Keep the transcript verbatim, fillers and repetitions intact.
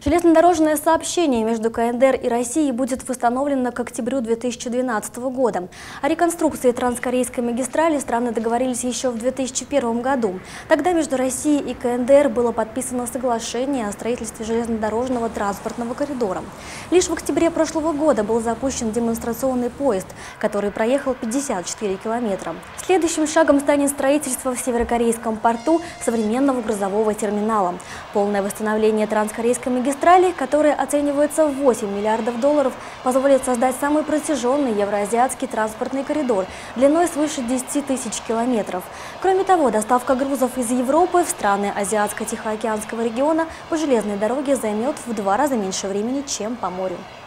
Железнодорожное сообщение между КНДР и Россией будет восстановлено к октябрю две тысячи двенадцатого года. О реконструкции транскорейской магистрали страны договорились еще в две тысячи первом году. Тогда между Россией и КНДР было подписано соглашение о строительстве железнодорожного транспортного коридора. Лишь в октябре прошлого года был запущен демонстрационный поезд, который проехал пятьдесят четыре километра. Следующим шагом станет строительство в северокорейском порту современного грузового терминала. Полное восстановление транскорейской магистрали, которая оценивается в восемь миллиардов долларов, позволит создать самый протяженный евроазиатский транспортный коридор длиной свыше десяти тысяч километров. Кроме того, доставка грузов из Европы в страны Азиатско-Тихоокеанского региона по железной дороге займет в два раза меньше времени, чем по морю.